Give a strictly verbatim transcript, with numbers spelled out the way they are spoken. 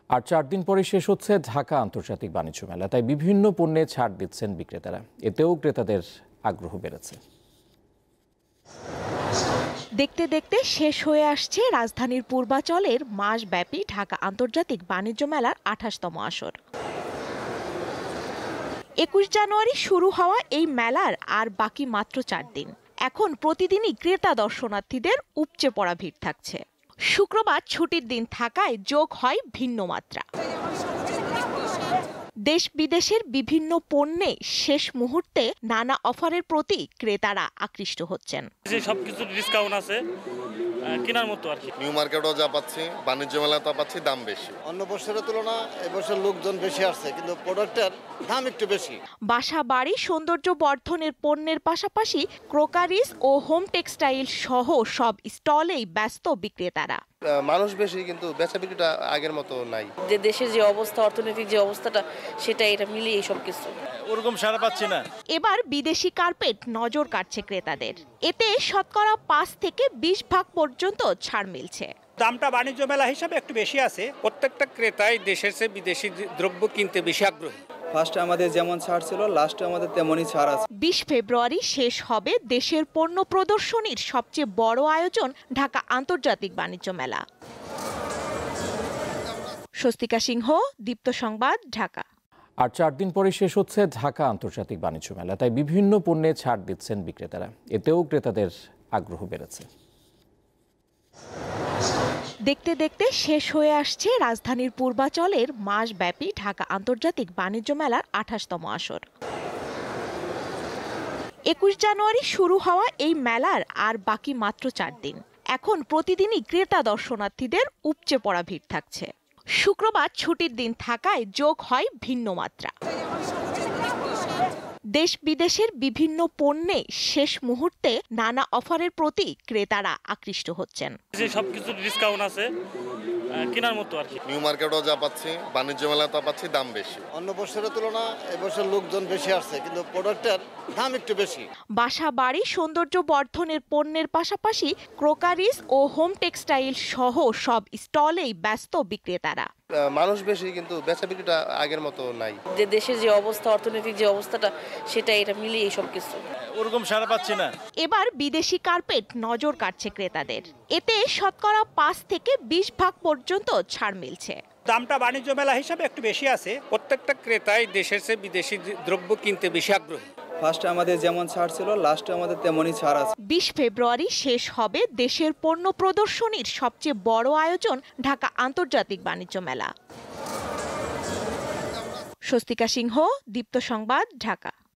আর চার দিন পরে শেষ হচ্ছে ঢাকা আন্তর্জাতিক বাণিজ্য মেলা, তাই বিভিন্ন পণ্যে ছাড় দিচ্ছেন বিক্রেতারা। এতেও ক্রেতাদের আগ্রহ বেড়েছে। দেখতে দেখতে শেষ হয়ে আসছে রাজধানীর পূর্বাচলের মাসব্যাপী ঢাকা আন্তর্জাতিক বাণিজ্য মেলার আঠাশতম আসর। একুশ জানুয়ারি শুরু হওয়া এই মেলার আর বাকি মাত্র চার দিন। এখন প্রতিদিনই ক্রেতা দর্শনার্থীদের উপচে পড়া ভিড় থাকছে। শুক্রবার ছুটির দিন থাকায় যোগ হয় ভিন্ন মাত্রা। দেশ বিদেশের বিভিন্ন পণ্যে শেষ মুহূর্তে নানা অফারের প্রতি ক্রেতারা আকৃষ্ট হচ্ছেন। সবকিছু ডিসকাউন্ট আছে, কেনার মতো আর কি। নিউ মার্কেটও যা পাচ্ছি, বাণিজ্য মেলাতেও পাচ্ছি, দাম বেশি। অন্য বছরের তুলনায় এবছর লোকজন বেশি আসছে, কিন্তু প্রোডাক্টের দাম একটু বেশি। বাসা বাড়ি সৌন্দর্য বর্ধনের পণ্যের পাশাপাশি ক্রোকারিজ ও হোম টেক্সটাইল সহ সব স্টলেই ব্যস্ত বিক্রেতারা। মানুষ বেশি, কিন্তু বেচা বিক্রিটা আগের মতো নাই। যে দেশের যে অবস্থা, অর্থনৈতিক যে অবস্থাটা, সেটা এটা মিলিয়ে সব কিছু ওরকম সারা পাচ্ছি না। এবার বিদেশি কার্পেট নজর কাটছে ক্রেতাদের। এতে শতকরা পাঁচ থেকে বিশ ভাগ পর্যন্ত ছাড় মিলছে। দামটা বাণিজ্য মেলা হিসাবে একটু বেশি আছে। প্রত্যেকটা ক্রেতাই দেশের চেয়ে বিদেশি দ্রব্য কিনতে বেশি আগ্রহী। ফার্স্টে আমাদের যেমন ছাড় ছিল, লাস্টে আমাদের তেমনই ছাড় আছে। বিশ ফেব্রুয়ারি শেষ হবে দেশের পণ্য প্রদর্শনীর সবচেয়ে বড় আয়োজন ঢাকা আন্তর্জাতিক বাণিজ্য মেলা। স্বস্তিকা সিংহ, দীপ্ত সংবাদ, ঢাকা। আর চার দিন পরে শেষ হচ্ছে ঢাকা আন্তর্জাতিক বাণিজ্য মেলা, তাই বিভিন্ন পণ্যে ছাড় দিচ্ছেন বিক্রেতারা। এতেও ক্রেতাদের আগ্রহ বেড়েছে। দেখতে দেখতে শেষ হয়ে আসছে রাজধানীর পূর্বাচলের মাসব্যাপী ঢাকা আন্তর্জাতিক বাণিজ্য মেলার আঠাশতম আসর। একুশ জানুয়ারি শুরু হওয়া এই মেলার আর বাকি মাত্র চার দিন। এখন প্রতিদিনই ক্রেতা দর্শনার্থীদের উপচে পড়া ভিড় থাকছে। শুক্রবার ছুটির দিন থাকায় যোগ হয় ভিন্ন মাত্রা। দেশ বিদেশের বিভিন্ন পণ্যে শেষ মুহূর্তে নানা অফারের প্রতি ক্রেতারা আকৃষ্ট হচ্ছেন। সবকিছু ডিসকাউন্ট আছে, কেনার মতো আর কি। নিউ মার্কেটও যা পাচ্ছি, বাণিজ্য মেলাতেও পাচ্ছি, দাম বেশি। অন্য বছরের তুলনায় এবছর লোকজন বেশি আসছে, কিন্তু প্রোডাক্টের দাম একটু বেশি। বাসা বাড়ি সৌন্দর্য বর্ধনের পণ্যের পাশাপাশি ক্রোকারিজ ও হোম টেক্সটাইল সহ সব স্টলেই ব্যস্ত বিক্রেতারা। মানুষ বেশি, কিন্তু বেচা বিক্রিটা আগের মতো নাই। যে দেশের যে অবস্থা, অর্থনৈতিক যে অবস্থাটা, সেটা এটা মিলিয়ে সব কিছু ওরকম সারা পাচ্ছি না। এবার বিদেশি কার্পেট নজর কাটছে ক্রেতাদের। এতে শতকরা পাঁচ থেকে বিশ ভাগ পর্যন্ত ছাড় মিলছে। দামটা বাণিজ্য মেলা হিসাবে একটু বেশি আছে। প্রত্যেকটা ক্রেতাই দেশের চেয়ে বিদেশি দ্রব্য কিনতে বেশি আগ্রহী। ফার্স্টে আমাদের যেমন ছাড় ছিল, লাস্টে আমাদের তেমনই ছাড় আছে। বিশ ফেব্রুয়ারি শেষ হবে দেশের পণ্য প্রদর্শনীর সবচেয়ে বড় আয়োজন ঢাকা আন্তর্জাতিক বাণিজ্য মেলা। স্বস্তিকা সিংহ, দীপ্ত সংবাদ, ঢাকা।